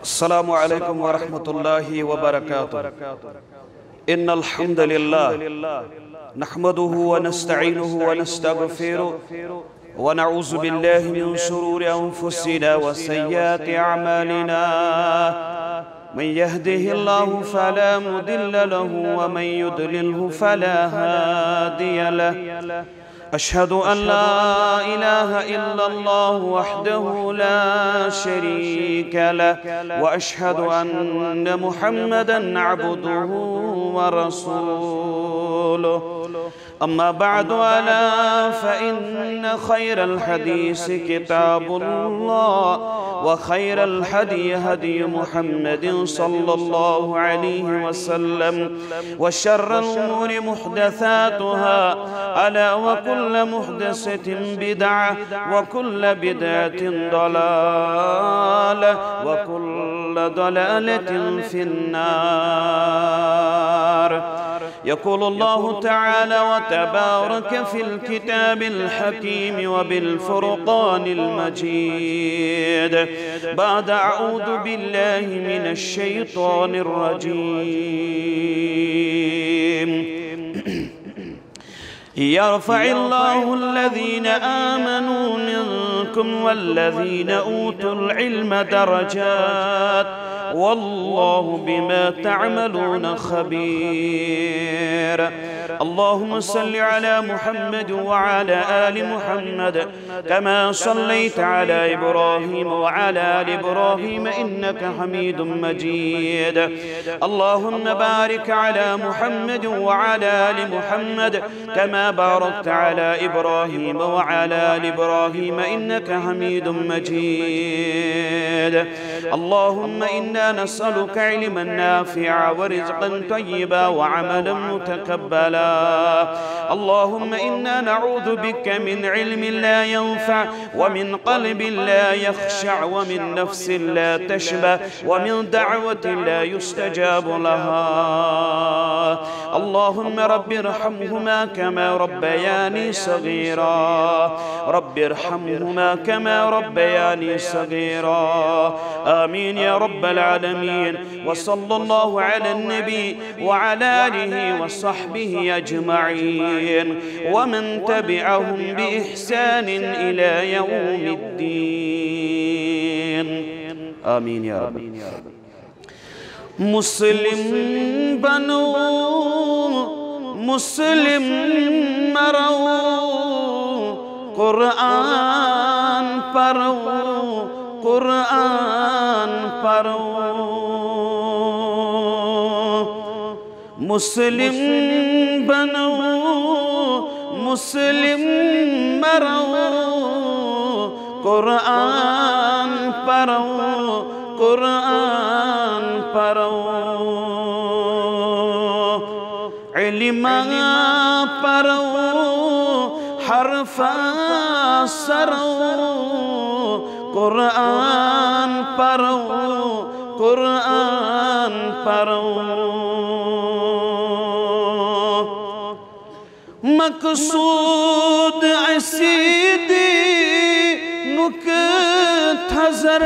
السلام عليكم ورحمة الله وبركاته. إن الحمد لله نحمده ونستعينه ونستغفره ونعوذ بالله من شرور أنفسنا وسيئات أعمالنا. من يهده الله فلا مضل له ومن يضلله فلا هادي له. أشهد أن لا إله إلا الله وحده لا شريك له وأشهد أن محمدًا عبده ورسوله. أما بعد ألا فإن خير الحديث كتاب الله وخير الهدي هدي محمد صلى الله عليه وسلم وشر الأمور محدثاتها ألا وكل محدثة بدعة وكل بدعة ضلالة وكل ضلالة في النار. يقول الله تعالى وتبارك في الكتاب الحكيم وبالفرقان المجيد بعد أعوذ بالله من الشيطان الرجيم. يرفع الله الذين آمنوا منكم والذين أوتوا العلم درجات والله بما تعملون خبير. اللهم صل على محمد وعلى آل محمد كما صليت على إبراهيم وعلى آل إبراهيم إنك حميد مجيد. اللهم بارك على محمد وعلى آل محمد كما باركت على إبراهيم وعلى آل إبراهيم إنك حميد مجيد. اللهم إنا نسألك علما نافعا ورزقا طيبا وعملا متقبلا. اللهم إنا نعوذ بك من علم لا ينفع ومن قلب لا يخشع ومن نفس لا تشبع ومن دعوة لا يستجاب لها. اللهم رب ارحمهما كما ربياني صغيرا. رب ارحمهما كما ربياني صغيرا. آمين يا رب العالمين. وصلى الله على النبي وعلى آله وصحبه أجمعين ومن تبعهم بإحسان إلى يوم الدين. آمين يا رب. مسلم بنو مسلم مرو قرآن پرو قرآن پرو. مسلم بنو مسلم مرو قرآن پرو قرآن پرو. علم پرو حرف سرو قرآن پرو قرآن پرو. مقصود عسیدی نکت حضر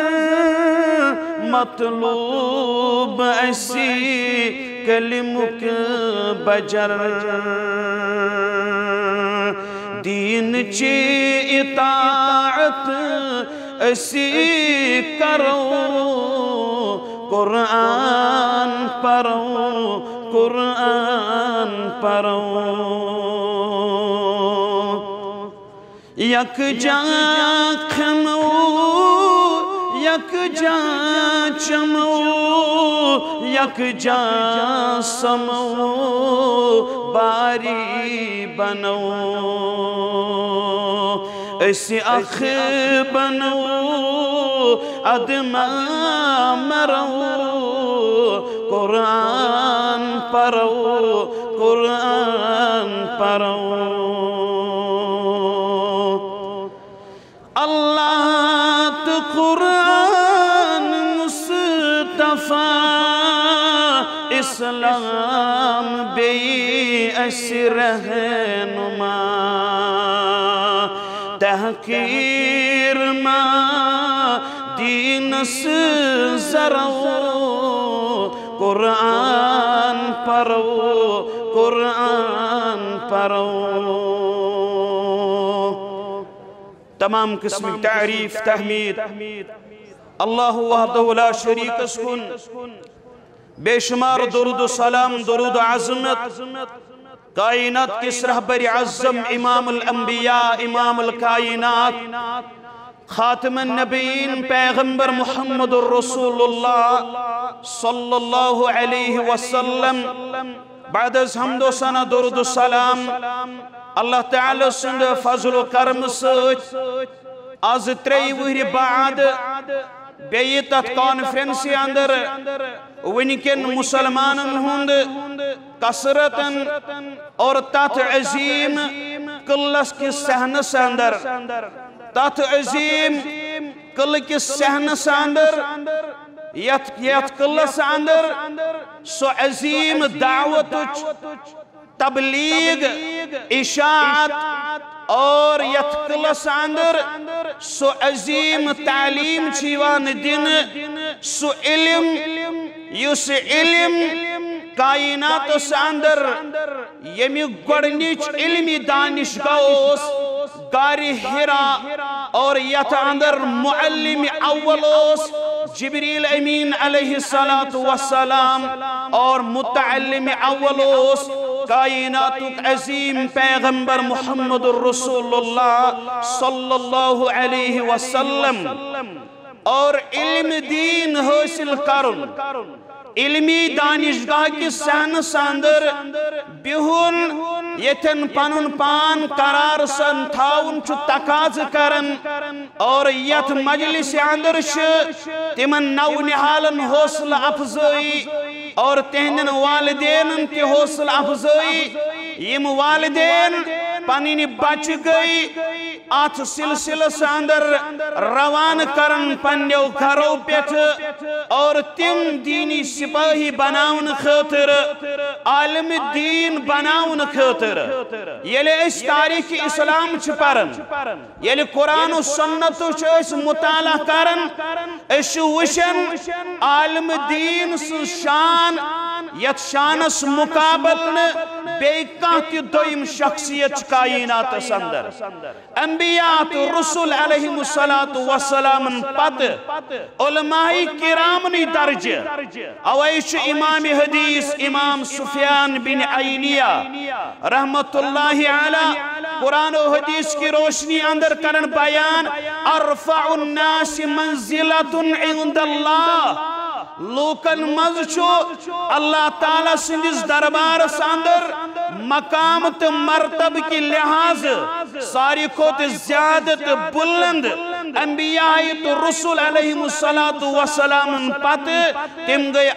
مطلوب عسی کلمک بجر. دین چی اطاعت اسی کرو قرآن پرو قرآن پرو. یک جا کھمو یک جا چمو یک جا سمو باری بنو. اسی اخ بنو ادما مرو قرآن پرو قرآن پرو. اللہ تو قرآن مصطفیٰ اسلام بے اسی رہنما. تحقیر ما دین زرو قرآن پرو قرآن پرو تمام قسم تعریف تحمید اللہ وحدہ لا شریک کن بے شمار درود و سلام درود عظمت کائنات کس رہبر اعظم امام الانبیاء امام الکائنات خاتم النبیین پیغمبر محمد الرسول اللہ صلی اللہ علیہ وسلم بعد از حمد و ثنا درود و سلام اللہ تعالی سند فضل و کرم سچ آز 3 وہر بعد بیئی تت کانفرنسی اندر ونکن مسلمانن ہند کسرتن اور تت عظیم قلس کی سہنس اندر تت عظیم قلع کی سہنس اندر یت قلس اندر سو عظیم دعوت تبلیغ اشاعت اور یت قلس اندر سو عظیم تعلیم چیوان دن سو علم یس علم کائنات اندر یمی گوڑنیچ علمی دانشگاہ غار حرا اور یت اندر معلم اول جبریل امین علیہ السلام اور متعلم اول کائنات عظیم پیغمبر محمد الرسول اللہ صلی اللہ علیہ وسلم اور علم دین حاصل کرن علمی دانشگاہ کی سہنس اندر بہن یتن پنن پان قرار سن تھاون چھ تقاض کرن اور یت مجلس اندر تمن نو نحالن حوصلہ افزائی اور تہندن والدین تی حوصلہ افزائی یم والدین پنین بچ گئی آت سلسلس اندر روان کرن پنیو گھرو پیٹ اور تم دینی سپاہی بناون خاطر عالم دین بناون خاطر یلی اس تاریخ اسلام چھ پرن یلی قرآن و سنت چھ مطالعہ کرن اس وشن عالم دین شان یت شانس مقابل بے کانتی دویم شخصیت کائنات اندر انبیاء رسول علیہ السلام پت علماء کرامنی درجہ اویش امام حدیث امام سفیان بن عینیہ رحمت اللہ علی قرآن و حدیث کی روشنی اندر کرن بیان ارفع الناس منزلت عند اللہ لوکن مزچو اللہ تعالیٰ سندس دربار اندر مقامت مرتب کی لحاظ ساری کھوت زیادت بلند انبیاء تو رسول علیہ السلام پت تم گئی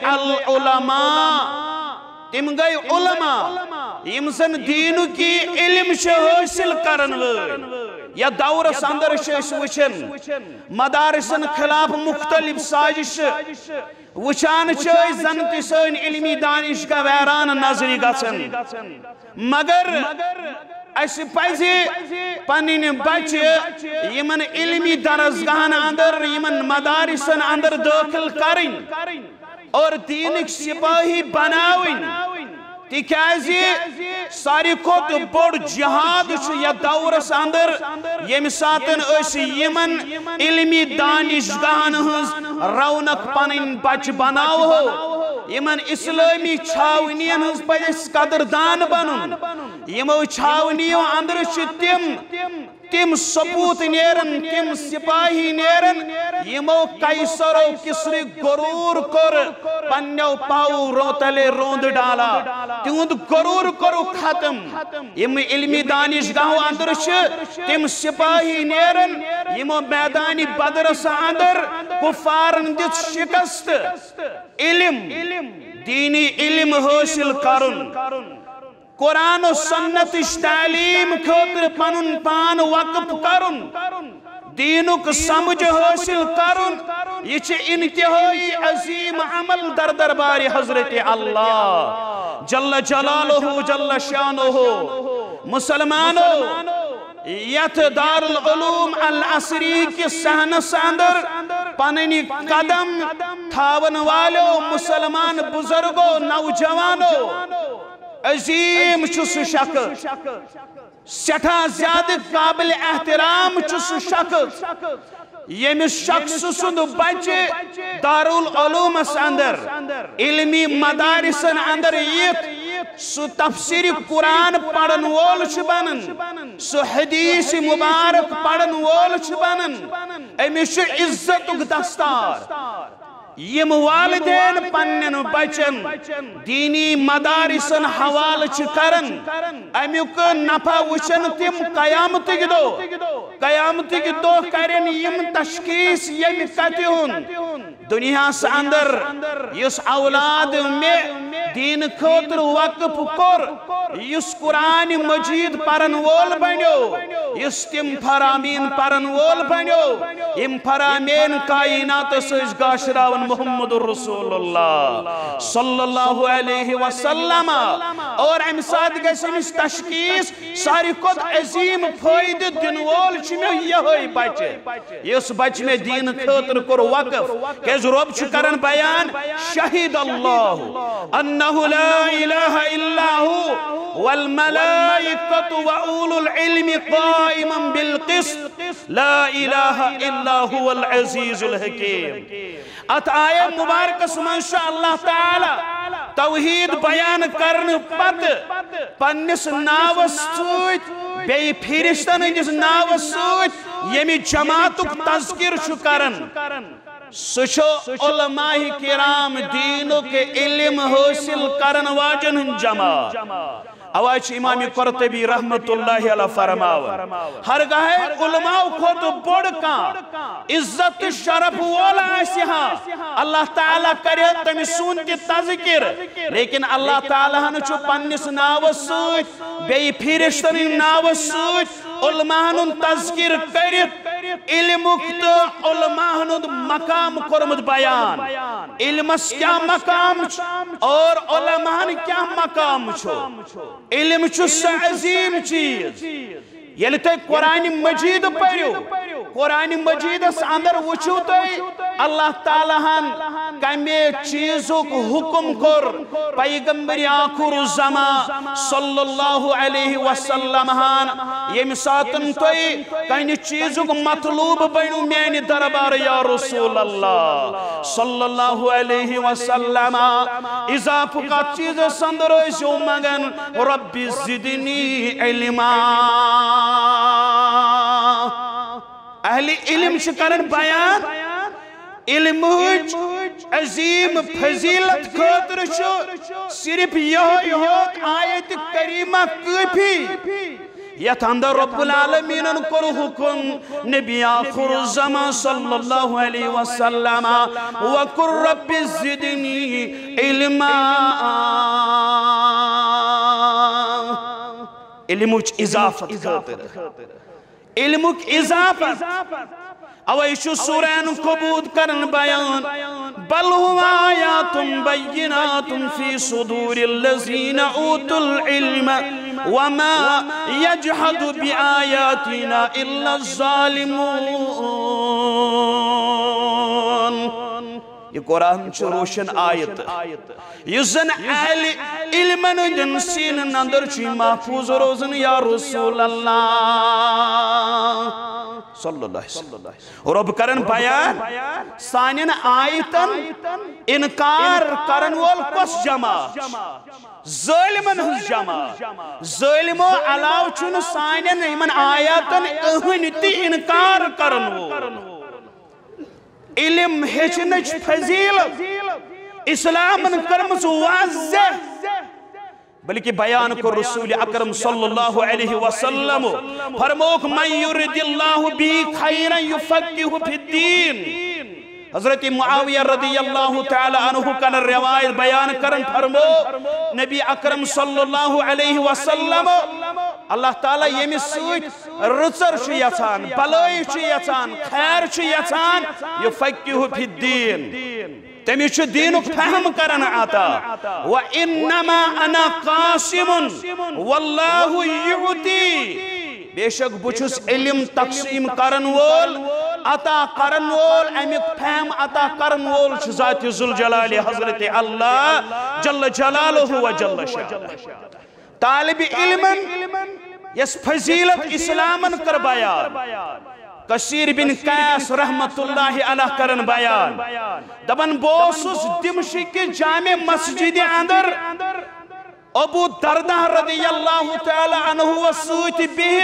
علماء یمسن دینو کی علم حاصل کرن یا دور اندر وچن مدارسن خلاف مختلف سازش وچان زنتی سن علمی دانشگاہ ویران نظری گژھن مگر اس پزی پنن بچہ یمن علمی درسگاہن اندر یمن مدارسن اندر داخل کرن اور دینک سپاہی بناوین تکیازی ساری کھوت بوڑ جہاد یا دورس اندر یم ساتن اس یمن علمی دانشگاہن ہنز رونق پنن بچ بناو ہو یمن اسلامی چھاونین ہنز پس قدردان بنن یمو چھاونیوں اندر تم سپوت نیرن تم سپاہی نیرن یمو قیصر و کسری غرور کر پنیو پاو روتلے روند ڈالا تیوند غرور کرو ختم یم علمی دانشگاہو اندر تم سپاہی نیرن یمو میدانی بدرس اندر کفارن دت شکست علم دینی علم حاصل کرن قرآن و سنت تعلیم خاطر پنن پان وقف کرن دینک سمجھ حاصل کرن یہ انتہائی عظیم عمل در دربار حضرت اللہ جل جلالہ جل شانہ مسلمانو یت دار العلوم العصری کی سہنس اندر پننی قدم تھاون والو مسلمان بزرگو نوجوانو عظیم چھ سہ شخص سٹھا زیادہ قابل احترام چھ سہ شخص یمس شخص سند بچہ دارالعلومس اندر علمی مدارسن اندر یت سہ تفسیر قرآن پڑھن وول چھ بنن سہ حدیث مبارک پڑھن وول چھ بنن امس چھ عزتک دستار یم والدین پنن بچن دینی مدارسن حوالہ چھ کرن امیک نفع وچن تم قیامتک دو کرن یم تشخیص یم کتہن دنیا اندر یس اولاد میں دین خاطر وقف کور یس قرآن مجید پرن وول بنیو یس تم فرامین پرن وول بنیو یم فرامین کائنات سز گاشراون محمد رسول اللہ صلی اللہ علیہ وسلم اور ام ساتھ گژھِ أمِس تشخیص ساری کھۄت عظیم فٲیدٕ دِنہٕ وول چھُ مےٚ یِہوٚے بچہ یُس بچہ مےٚ دیٖنہٕ خٲطرٕ کوٚر وقف کیٛازِ رۄب چھُ کران بیان شہید اللہ انہ لا الہ الا هو والملائکۃ وأولو العلم قائما بالقسط لا الہ الا هو العزیز الحکیم ات آیت مبارکس منز اللہ تعالی توحید بیان کرن پت پنس ناوس سوت بی فرشتن ہندس ناوس سوت یمی جماعتک تذکر چھُ کرن سہ علماء کرام دینک علم حاصل کرن واجن ہن جماعت اواچ امام قرطبی رحمت اللہ علیہ فرماون ہرگاہ علماء کھوت بڑ کان عزت شرف والا آسہِ ہا اللہ تعالیٰ کرے تم سون تہ تذکر لیکن اللہ تعالیٰ ہن چھُ پننس ناوس سۭتۍ بیٚیہِ فرشتن ہٕنٛدۍ ناوس سۭتۍ علماء ہن تذکر کرت علمک تو علماء ہند مقام کورمت بیان علمس کیا مقام اور علماء کیا مقام علم سہ عظیم چیز یل تھی قرآن مجید پڑھو قرآن مجیدس اندر وچھو تھی اللہ تعالیٰ ہن کمی چیزک حکم کر پیغمبر آخر الزمان صلی اللہ علیہ وسلم ہن یم ساتن تھی کمی چیزک مطلوب بینو میانی دربار یا رسول اللہ صلی اللہ علیہ وسلم اضافہ کا چیز سندر ایسو مگن رب زدنی علما اہل علم شکرن بیان علم عظیم فضیلت خاطر صرف یہ آیت کریمہ کافی یت اندر رب العالمین کر حکم نبی آخر الزمان صلی اللہ علیہ وسلم وقر رب زدنی علما علمچ اضافت خاطر علمک اضافت اوائشو سورین قبود کرن بیان بل ہوا آیات بینات فی صدور الذین اوتوا العلم وما یجحد بآیاتنا الا الظالمون یہ قرآن چھ روشن آیت یزن اہل علمن جن سین اندر چھ محفوظ روزن یا رسول اللہ صلی اللہ علیہ وسلم رب کرن بیان سانین آیتن انکار کرن وول کس جماعت ظالمن ہز جماعت ظالمو علاو چون سانین ایمن آیاتن اہنتی انکار کرن وول علم ہچنچ فضیلت اسلامن کرمز واضح بلکہ بیان کو رسول اکرم صلی اللہ علیہ وسلم فرموک من یرد اللہ بی خیرا یفقہ فی الدین حضرت معاویہ رضی اللہ تعالی عنہ کن روایت بیان کرن فرمو نبی اکرم صلی اللہ علیہ وسلم اللہ تعالیٰ یمی سوچ رچر چھ یژھان بلائی چھ یژھان خیر چھ یژھان یفقہ فی الدین تمی چھ دینک فہم کرن آتا وَإِنَّمَا أَنَا قَاسِمٌ وَاللَّهُ يُعْتِي بے شک بچھس علم تقسیم کرن وول عطا کرن وول امیک فہم عطا کرن وول چھ ذات ذوالجلال حضرت اللہ جل جلالہ و جل شانہ طالب علمن یس فضیلت اسلامن کر بیان کثیر بن قیس رحمت اللہ علیہ کرن بیان دبن بوسس دمشق جامع مسجد اندر ابو دردہ رضی اللہ تعالی عنہ و سوت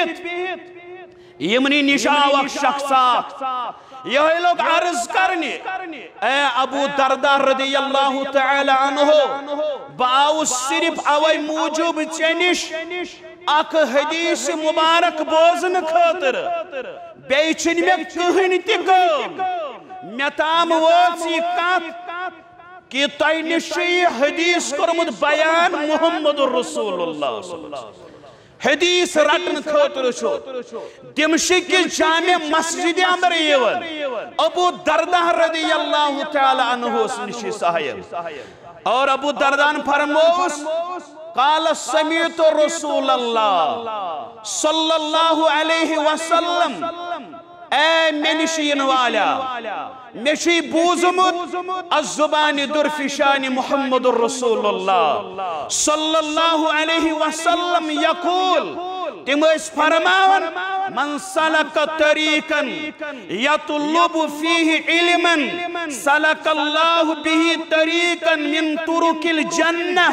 بہت یمنی نشاوک شخصات یہ لوگ عرض کرنے اے ابو دردہ رضی اللہ تعالی عنہ باؤ صرف اوی موجوب چنش اک حدیث مبارک بوزن خاطر بیچن میں کہن تکم میتام ووچی کات کہ تائی نشی حدیث کرمد بیان محمد رسول اللہ صلی اللہ علیہ وسلم حدیث رٹن خاطر چھو دمشق کی جامع مسجد اندر ایون ابو دردہ رضی اللہ تعالی عنہ نشی صاحب اور ابو دردان فرموس قال سمیت رسول اللہ صلی اللہ علیہ وسلم اے منشین والا مشی بوزمت الزبان درفشان محمد الرسول اللہ صلی اللہ علیہ وسلم یقول تم اس فرماون من سلک طریقا یطلب فیہ علما سلک اللہ به طریقا من طرق الجنہ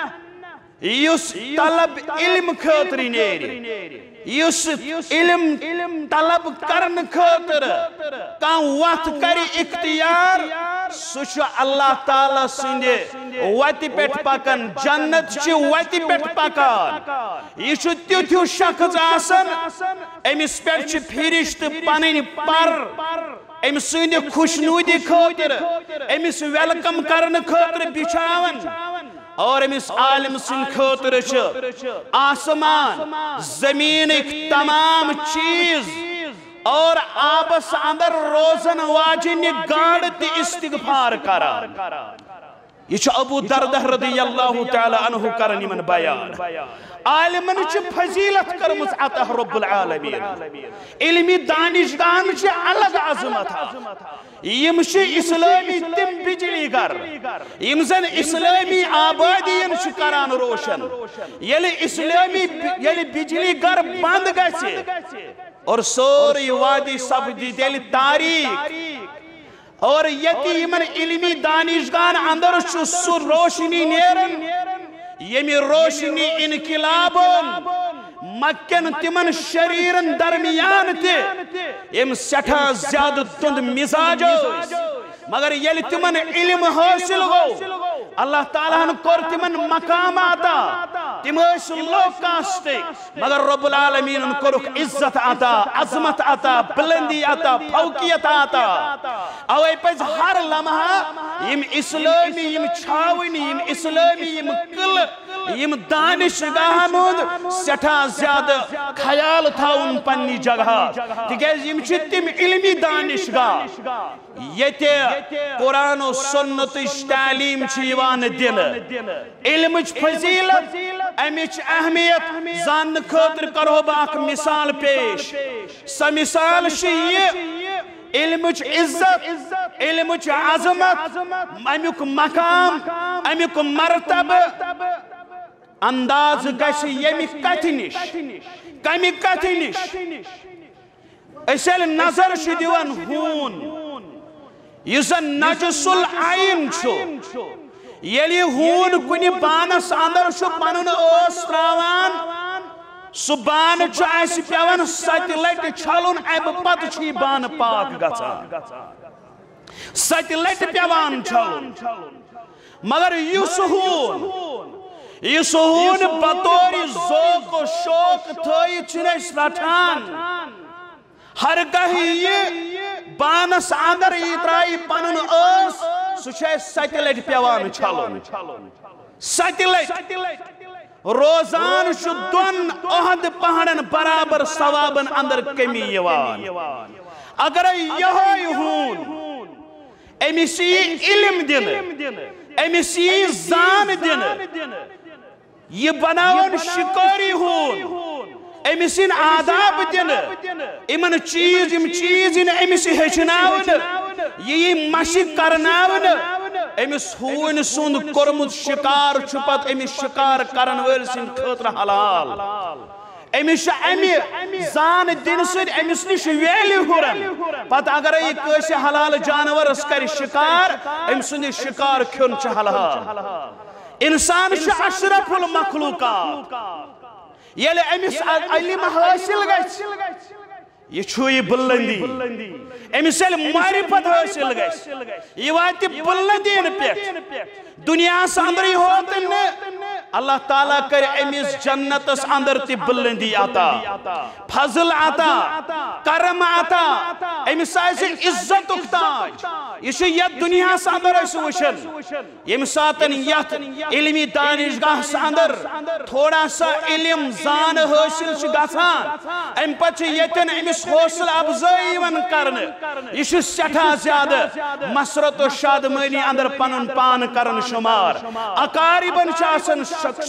یس طلب علم خاطر نیری یس علم طلب کرن خاطر کان وقت کری اختیار سوچ اللہ تعالیٰ سندے وتی پیٹ پکن جنت چی وتی پیٹ پکان یہ چھو تیتھو شخص آسن امیس پیٹ چی پھرشت پنن پر امیس سندے خوشنودی خاطر امیس ویلکم کرن خاطر بچھاون اور امیس عالم سن خاطر چھ آسمان زمین ایک تمام چیز اور آبس اندر روزن واجن گاڑت استغفار کران یہ چھ ابو دردہ رضی اللہ تعالی عنہ کرنی من بیان عالمن چھ فضیلت کرمز عطا رب العالمین علمی دانشدان چھ الگ عظمت یم چھ اسلامی تم بجلی گر یم زن اسلامی آبادین چھ کران روشن یلی بجلی گر بند گسی اور سوری وادی سبدی دل تاریخ اور یتی یمن علمی دانشگان اندر چھ سو روشنی نیرن یمی روشنی انقلابن مکن تمن شریرن درمیان تے یم سٹھا زیادہ تند مزاج مگر یلی تمن علم حاصل ہو اللہ تعالیٰ نے کور تمن مقام آتا تمہش لو کاستے مگر رب العالمین ان کورک عزت آتا عظمت آتا بلندی آتا فوقیت آتا اوے پس ہر لمحہ یم اسلامی یم چھاونی یم اسلامی یم کل یم دانشگاہن ہند سٹھا زیادہ خیال تھا ان پنی جگہ تکیز یم چھ تم علمی دانشگاہ یتے قرآن و سنت تعلیم چیوان دن علمچ فضیلت امچ اہمیت زان خاطر کرو باک مثال پیش سا مثال یہ علمچ عزت علمچ عظمت امیک مقام امیک مرتبہ انداز گش یمی کتنش کمی کتنش اسل نظر شدیوان ہون یسن نجس العین چھو یلی ہون کنی بانس اندر چھو پنن اوستراوان سو بان چھو ایسی پیوان ستی لیٹ چھلون ایب پت چھی بان پاک گچا ستی لیٹ پیوان چھلون مگر یس ہون بطوری ذوق و شوق تھوئی چھنش رٹھان ہرگاہی یہ بانس اندر ایترائی پنن اوس سوچے سیٹلائٹ پیوان چھلون سیٹلائٹ روزان شو دون اہد پہنن برابر ثوابن اندر کمی یوان اگر یہوئی ہون امیسی علم دن امیسی زان دن یہ بناون شکاری ہون امسن آداب دن امن چیز ان امس ہچناون یہ مشق کرناون امس ہون سند کورمت شکار چھپت امس شکار کرن ول سن خاطر حلال امس امی زان دن سد امس نش ویلی ہورن پتہ اگر یہ کٲنٛسہِ حلال جانورس کر شکار ام سند شکار کھیون چھ حلال انسان چھ اشرف المخلوقات ییٚلہِ امس علم حاصل گژھِ یہ چھو یہ بلندی امس ییٚلہِ معرفت حاصل گژھِ یہ واتہِ بلندین پٮ۪ٹھ دنیاہس اندر یہ ہوتن اللہ تعالیٰ کر امس جنتس اندر تی بلندی عطا فضل عطا کرم عطا امس آئیسے عزت اختاج یہ یت دنیاہس اندر اس وشن یم ساتن یت علمی دانشگاہ اندر تھوڑا سا علم زان حاصل گژھان ام پچ یتن امس حوصل افزائی ون کرن یہ سٹھا زیادہ مسرت و شادمانی اندر پنن پان کرن شمار اقاربن آسان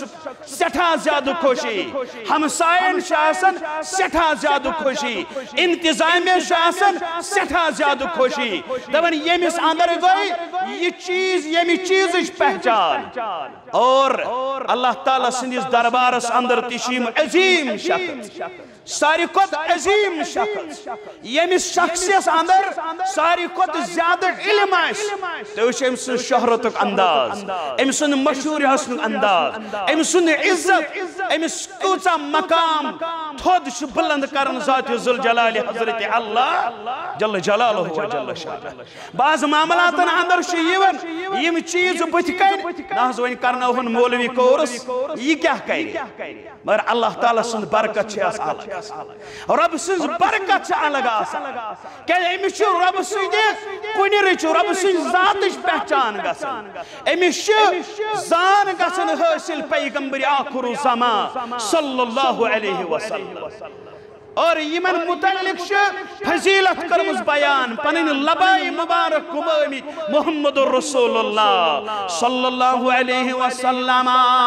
سٹھا زیادہ خوشی ہمسائن آسان سٹھا زیادہ خوشی انتظامیہ آسان سٹھا زیادہ خوشی دپان یمس اندر گئی یہ چیز یمی چیز پہچان اور اللہ تعالیٰ سندس دربارس اندر تشیم عظیم شخص ساری کھت عظیم شخص یمس شخصیس اندر ساری کھت زیادہ علم آس تو ام سن شہرتک انداز ام سن مشہور حسن انداز ام سن عزت امس کوچا مقام تھود بلند کرن ذات ذوالجلال حضرت اللہ جل جلالہ و جل شانہ بعض معاملاتن اندر یون یم چیز بت کن ناز ون کرناون مولوی کورس یہ کیا کرے مگر اللہ تعالیٰ سن برکت چھ الگ رب سن برکت چھ الگ کہ امس رب سن کن رچ رب سن ذات پہچان گژھن امس زان گژھن حاصل پیغمبر آخر الزمان صلی اللہ علیہ وسلم اور یمن متعلق فضیلت کرمز بیان پنن لبائی مبارک گمامی محمد الرسول اللہ صلی اللہ علیہ وسلم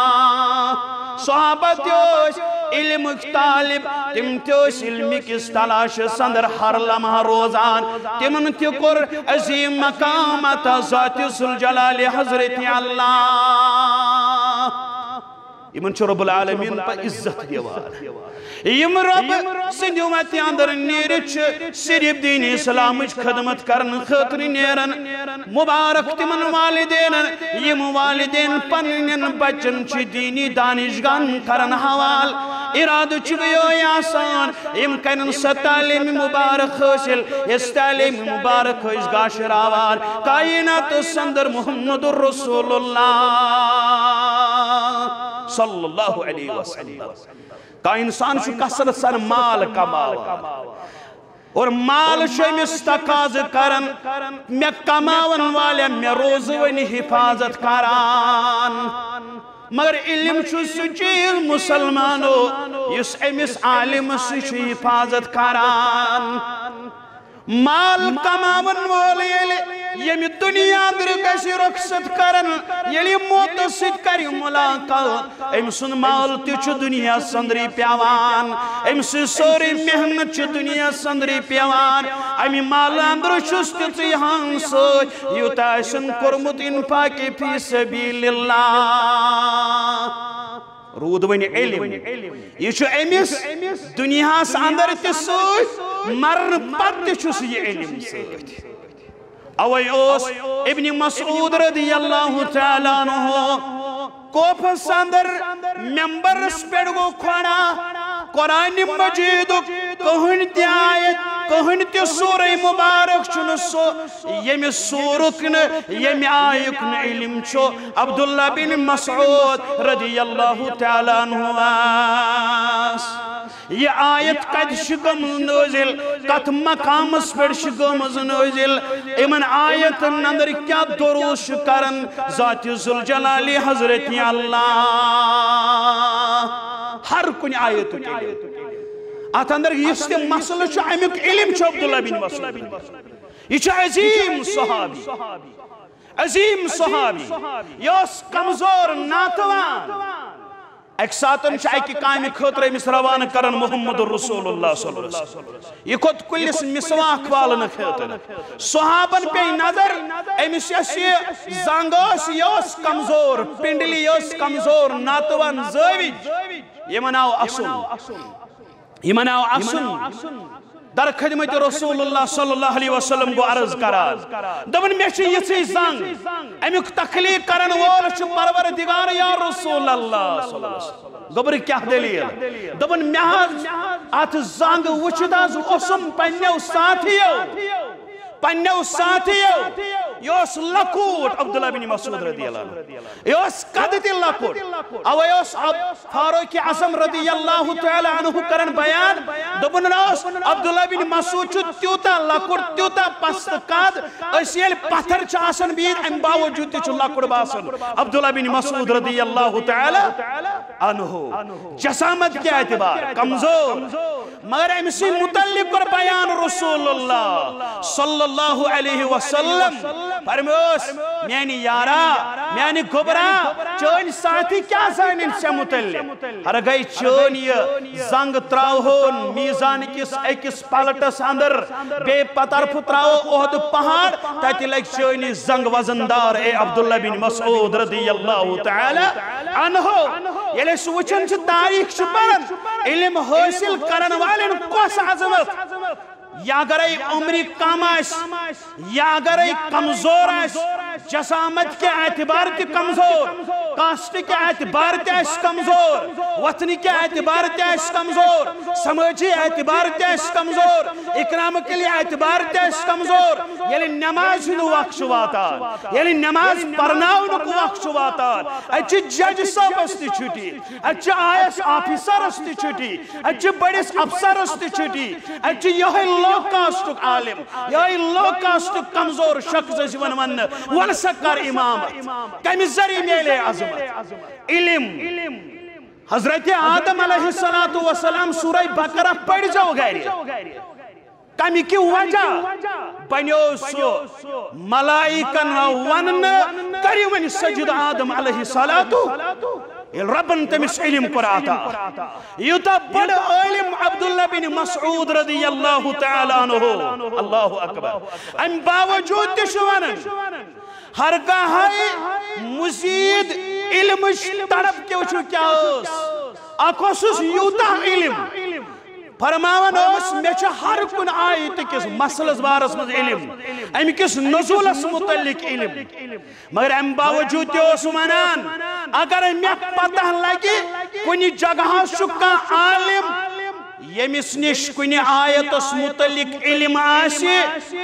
صحابہ تیوش علم طالب تم تیوش علم کس تلاش سندر ہر لمحہ روزان تمن تکر عظیم مقامت ذات ذوالجلال حضرت اللہ یمن چھ رب العالمین پر عزت دیوار یم رب سند امت اندر نیرچ صرف دین اسلام خدمت کرن خاطر نیرن مبارک تمن والدین یم والدین پنن بچن چھ دینی دانشگاہ کرن حوال اراد چگیو آسان یم کنن سا تعلیم مبارک حاصل اس تعلیم مبارک اس گاشر آوال کائنات سندر محمد الرسول اللہ صلی اللہ علیہ وسلم کا انسان شو کسرت سن مال کماوا اور مال شمس تقاض کرن میں کماون والے میں روزونی حفاظت کران مگر علم چھو سچیز مسلمانو اس امس عالم سچ حفاظت کران مال کماون والے یمی دنیا در کسی رخصت کرن یلی موت ست کری ملاقات ام سن مال تیچ دنیا سندری پیوان ام سن سوری محنت چ دنیا سندری پیوان امی مال اندر چست تیہان سوچ یوتا سن کرمت انفاق فی سبیل اللہ رود ونی علم یہ چھو امس دنیا اندر تسوچ مرن پت چھس یہ علم سوچ اوئی اوس ابن مسعود رضی اللہ تعالیٰ عنہ کوفس اندر ممبرس پیڑ گو کھوڑا قرآن مجید کہن تی آیت کہن تی سورہ مبارک چنسو یم سورکن یم آیکن علم چھو عبداللہ بن مسعود رضی اللہ تعالیٰ عنہ یہ آیت قد شکم نوزل قط مقامس پر شکم نوزل امن آیت اندر کیا دروش کرن ذات ذوالجلال حضرت اللہ ہر کن آیت کے ات اندر یہ مسئلہ چھو امیک علم چھو عبداللہ بن مسعود یہ چھو عظیم صحابی عظیم صحابی یہ اس کمزور ناتوان ایک ساتن چاہے کی کامی خطر امس روان کرن محمد رسول اللہ صلی اللہ علیہ وسلم یہ خود کلس مسواک والن خطر صحابن پہ نظر امس یہ زنگوس یوس کمزور پنڈلی یوس کمزور ناتوان زویج یہ مناو اصل در خدمت رسول اللہ صلی اللہ علیہ وسلم کو عرض کران دبن میں چھ یہ زنگ امیک تخلیق کرن وول چھ پروردگار یا رسول اللہ صلی اللہ علیہ وسلم گبر کیا دلیل دبن میں ات زنگ وچھت از اسم پنیو ساتھیو یوس لکوٹ عبداللہ بن مسعود رضی اللہ عنہ یوس قدت لکوٹ او یوس فاروق اعظم رضی اللہ تعالی عنہ کرن بیان دبن روس عبداللہ بن مسعود چھ تیوتا لکوٹ تیوتا پست قد اسیل پتھر چاسن بید ام باوجود چھ لکوٹ باسن عبداللہ بن مسعود رضی اللہ تعالی عنہ جسامت کے اعتبار کمزور مگر امسی متعلق کر بیان رسول اللہ صلی اللہ علیہ وسلم فرموس میانی یارا میانی گبرا چون ساتھی کیا زانن سے متعلق ہر گئی چون یہ زنگ تراؤن میزان کس ایکس پالٹس اندر بے پترف تراؤ اہد پہاڑ تاتی لگ چونی زنگ وزندار اے عبداللہ بن مسعود رضی اللہ تعالی عنہ یلی سوچن چھ تاریخ چھ علم حاصل کرن والن کوس عظمت یا گرے عمری کم آس یا گرے کمزور آس جسامت کے اعتبار تی کمزور کاسٹ کے اعتبار تی آس کمزور وطنی کے اعتبار تی آس کمزور سمجھی اعتبار تی آس کمزور اکرام کے لئے اعتبار تی آس کمزور یلی نماز نو وقت شواتان یلی نماز پرناو نو وقت شواتان اچھی جج صاحب استی چھٹی اچھی آئیس آفیسر استی چھٹی اچھی بڑیس افسر استی چھٹی اچھی یہ لو کاسٹک عالم یہ لو کاسٹک کمزور شخص جیون من ولسکر امامت کمی ذری میلے عظمت علم حضرت آدم علیہ السلام سورہ بقرہ پڑھ جاؤ گئے کمی کی وجہ بنیو سو ملائکن ونن کریون سجد آدم علیہ السلام ربن تمس علم پر آتا یوتا بڑ علم عبداللہ بن مسعود رضی اللہ تعالی عنہ اللہ اکبر ام باوجود تشوانن ہرگاہی مزید علم تڑپ کے وچھو کیا اس اکوسس یوتا علم فرماون اس میچ ہر کن آیت کس مسئلس بارس مز علم ام کس نزولس متعلق علم مگر ام باوجود تیوس منان اگر میں پتہ لگی کنی جگہ شکا عالم یمس نش کنی آیتس متعلق علم آسی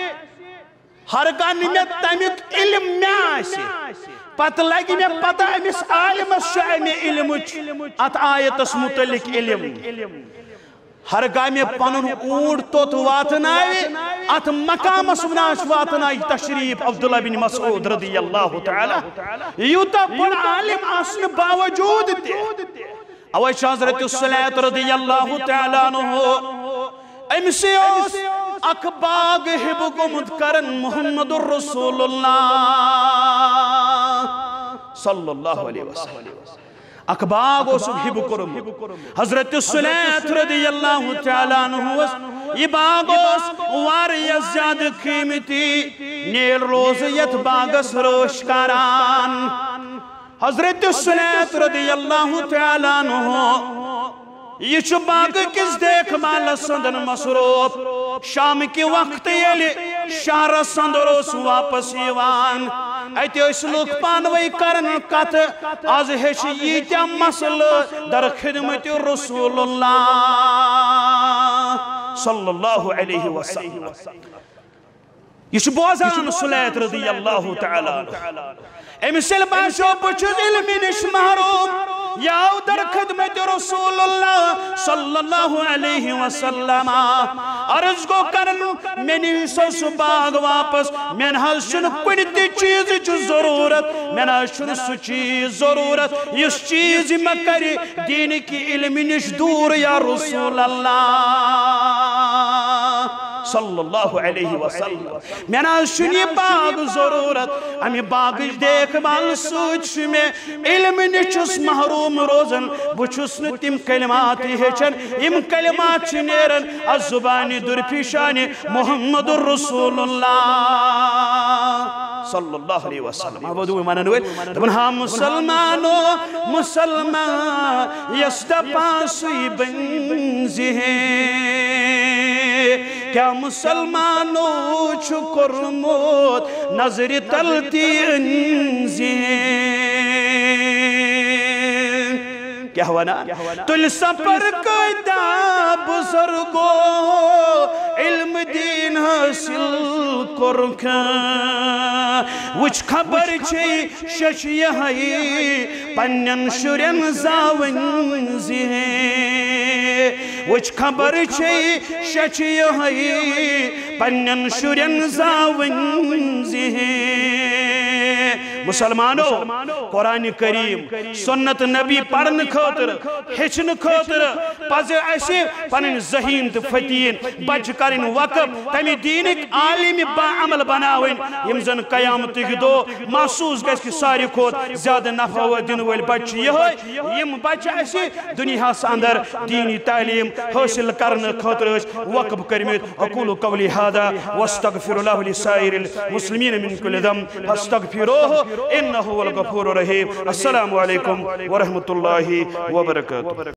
ہرگاہ میں تمیک علم میں آسی پتہ لگی میں پتہ امس عالمس شامی علم ات آیتس متعلق علم ہرگاہ میں پنن اونٹ توت واتنائی ات مقام سبناش واتنائی تشریف عبداللہ بن مسعود رضی اللہ تعالی یوتا بڑا عالم آسن باوجود تے اوش حضرت الصلاة رضی اللہ تعالی عنہ امسی اوس اکباگ حبکمت کرن محمد الرسول اللہ صلی اللہ علیہ وسلم اکباگ و سبحب کرم حضرت الصلاة رضی اللہ تعالیٰ عنہ یہ باغوس واری زیاد قیمتی نیل روزیت باغس روش کاران حضرت الصلاة رضی اللہ تعالیٰ عنہ یہ چھو باغ کس دیکھ مالا سندن مصروف شام کی وقت یلی شہر سندروس واپس یوان ایتی اس لوگ پانوئی کرن کت آز ہیچ ییتیا مسل در خدمت رسول اللہ صلی اللہ علیہ وسلم یہ چھو بوزان صلیت رضی اللہ تعالی امسل باشو بچوز علمی نش محروم یاو در خدمت رسول اللہ صلی اللہ علیہ وسلم عرض کو کرن میں نیسو سباغ واپس میں حسن کنی چیز چو ضرورت میں حسن سو چیز ضرورت اس چیز میں کری دین کی علمی نش دور یا رسول اللہ صلی اللہ علیہ وسلم میں ناشنی باغ ضرورت امی باغ دیکھ بال سوچ میں علم نچس محروم روزن بچس نتم کلمات ہیچن ام کلمات چنیرن الزبانی در پیشانی محمد رسول اللہ صلی اللہ علیہ وسلم ابو مانن وے دبن ہم مسلمانو مسلمان یسد پاسی بنزی کیا مسلمانو چھکرموت نظر تلتی انزی کیا ہوانا تل سپر قیدہ بزرگو علم دین حاصل کرکا وچ خبر چھے شش یہائی پنن شرین زاون زی وچ خبر چھے شش یہائی پنن شرین زاون زی مسلمانو قرآن کریم سنت نبی پڑھن خاطر ہچن خاطر پزِ اسہِ پنن ذہین تو فتین بچ کرن وقف تمی دینک عالم با عمل بناوین یم زن قیامت دو محسوس گژھِ کہ ساری کھوت زیادہ نفع و دن ول بچ یہ یم بچ اسہِ دنیا اندر دینی تعلیم حاصل کرن خاطر وقف کرمت اقول قولی هذا واستغفر الله لسائر المسلمین من كل ذنب فاستغفروه انه هو الغفور الرحیم. السلام علیکم ورحمۃ اللہ وبرکاتہ.